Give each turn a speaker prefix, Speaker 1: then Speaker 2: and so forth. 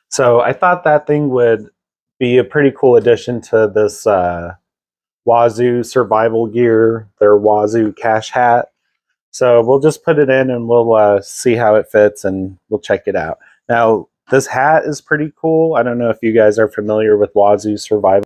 Speaker 1: So I thought that thing would be a pretty cool addition to this Wazoo survival gear, their Wazoo cache hat. So we'll just put it in and we'll see how it fits and we'll check it out. Now, this hat is pretty cool. I don't know if you guys are familiar with Wazoo survival.